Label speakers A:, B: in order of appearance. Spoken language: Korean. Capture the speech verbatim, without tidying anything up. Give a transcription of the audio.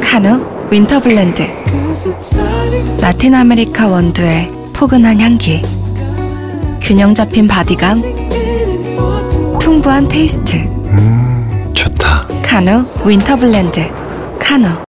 A: 카누 윈터 블렌드. 라틴 아메리카 원두의 포근한 향기, 균형 잡힌 바디감, 풍부한 테이스트.
B: 음, 좋다.
A: 카누 윈터 블렌드. 카누.